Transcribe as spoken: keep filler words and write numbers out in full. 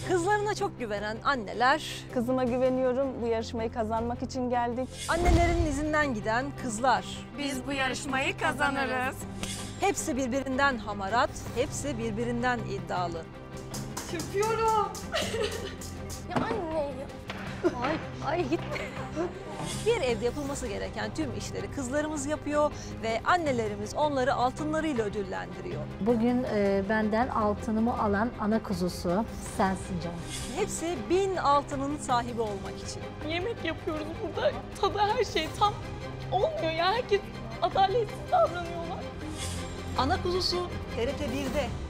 Kızlarına çok güvenen anneler, Kızıma güveniyorum. Bu yarışmayı kazanmak için geldik. annelerin izinden giden kızlar. Biz bu yarışmayı kazanırız. Hepsi birbirinden hamarat, hepsi birbirinden iddialı. Çıkıyorum. Ya anne ya. Ay, ay gitme. Bir evde yapılması gereken tüm işleri kızlarımız yapıyor ve annelerimiz onları altınlarıyla ödüllendiriyor. Bugün e, benden altınımı alan ana kuzusu sensin canım. Hepsi bin altının sahibi olmak için. Yemek yapıyoruz burada. Tadı her şey tam olmuyor ya. Herkes adaletsiz davranıyorlar. Ana kuzusu T R T bir'de.